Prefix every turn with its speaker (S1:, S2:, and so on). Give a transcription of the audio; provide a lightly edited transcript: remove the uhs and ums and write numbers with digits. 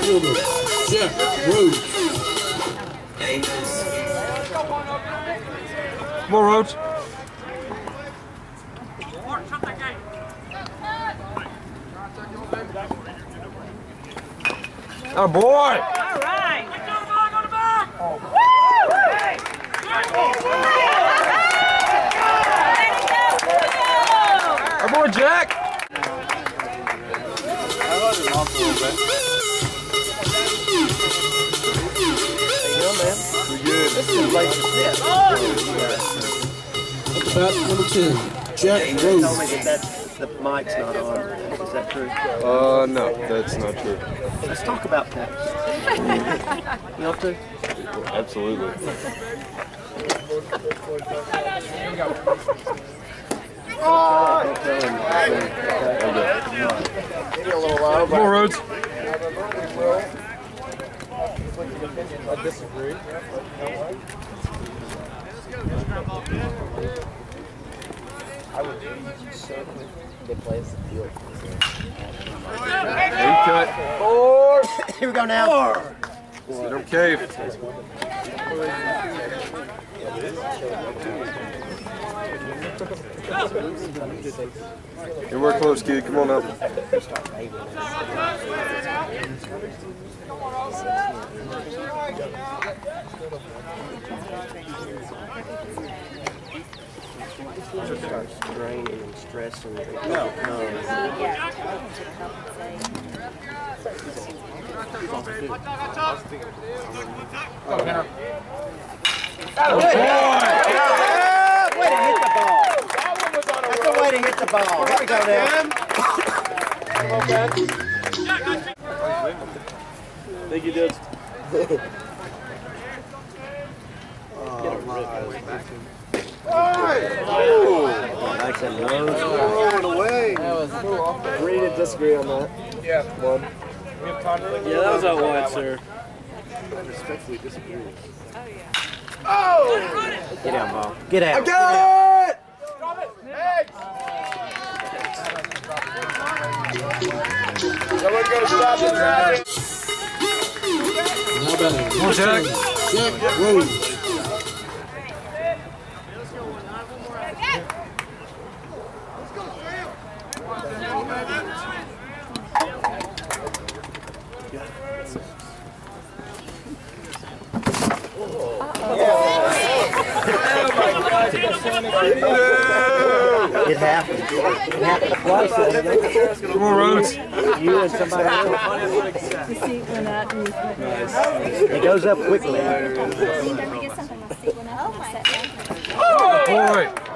S1: fielder, Jack Rhodes.
S2: Come on, Rhodes. Oh boy!
S3: All right.
S2: Oh boy, Jack!
S1: At the bat, number 10, Jack Rhodes.
S4: Tell me that the mic's not on. Is that true?
S2: No, that's not true.
S4: Let's talk about that. You want to?
S2: Absolutely. Come on, Rhodes.
S5: I disagree. I would certainly replace the field.
S2: Cut.
S4: Here we go now.
S2: Sit him cave. Hey, we're close, kid. Come on up.
S4: Start straining and stressing. No.
S2: Oh, boy!
S4: Way to hit the ball. That's a way to hit the ball. Here we go now.
S5: Think you did.
S4: Nice and low.
S5: Agree to disagree on that. Yeah. One.
S6: Yeah, that was out wide, sir.
S5: I respectfully disagree.
S4: Get out, ball. Get out.
S2: I got it!
S5: Someone go stop the traffic.
S1: Now batting,
S2: Come on,
S1: number 10,
S2: Jack.
S1: Jack Rhodes.
S4: It happened. It happened twice.
S2: Come on, Rhodes.
S4: You and somebody else.
S3: The seat went out and
S4: It goes up quickly.
S3: Don't forget something. The seat went out and I sat down.
S2: Oh, boy!